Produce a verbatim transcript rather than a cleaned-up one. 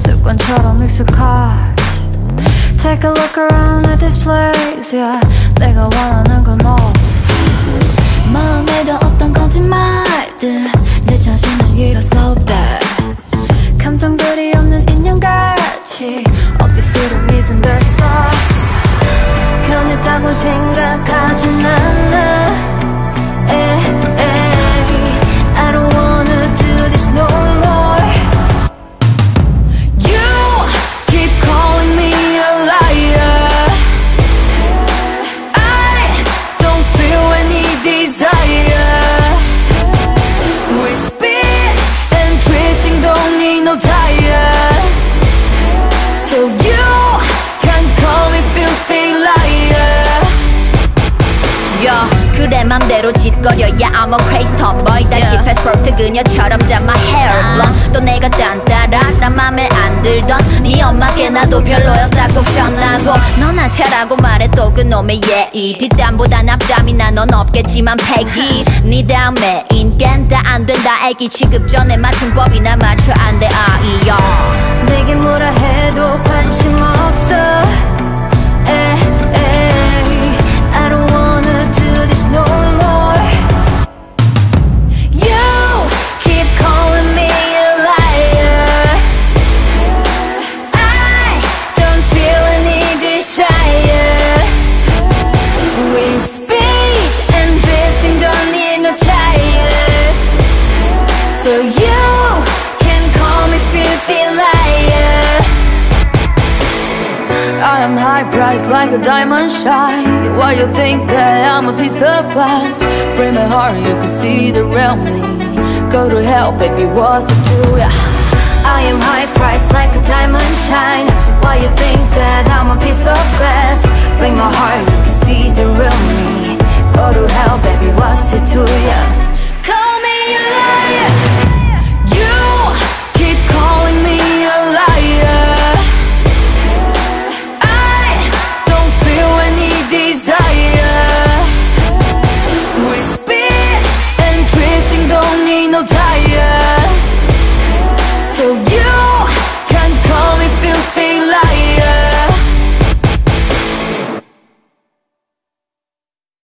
습관처럼 익숙하지. Take a look around at this place, yeah. 내가 원하는 건 없어. 마음에도 없던 거짓말들 내 자신을 잃었어 bad. 감정들이 없는 인형같이 억지스러 미소를 썼어. 변했다고 생각하진 않아. I don't wanna do this no more. You keep calling me a liar. I don't feel any desire. We spin and drifting, don't need no tires. So you can call me filthy liar. Yeah. 그래 맘대로 짓거려야 I'm a crazy tomboy. 다시 yeah. 패스포트 그녀처럼 잡 my hair blonde. 또 내가 딴따라란 맘에 안 들던 네 엄마께 나도 별로였다고 전하고 너나 차라고 말해 또 그놈의 예의. 뒷담보단 앞담이 나 넌 없겠지만 패기. 네 다음에 인간 다 안 된다 애기 취급 전에 맞춤법이나 맞춰 안 돼 아이야. 내게 뭐라 해도 관심 없어. 에. I don't wanna do this no more. You keep calling me a liar. I don't feel any desire. We speed and drifting, don't need no tires. So you can call me filthy liar. I am high priced like a diamond shine. Why you think that I'm a piece of glass? Break my heart, you can see the real me. Go to hell, baby, what's it do? Yeah. I am high priced like a diamond shine. Why you think that I'm a piece of glass? Break my heart, you can see the real me. Go to hell, baby, what's it to ya?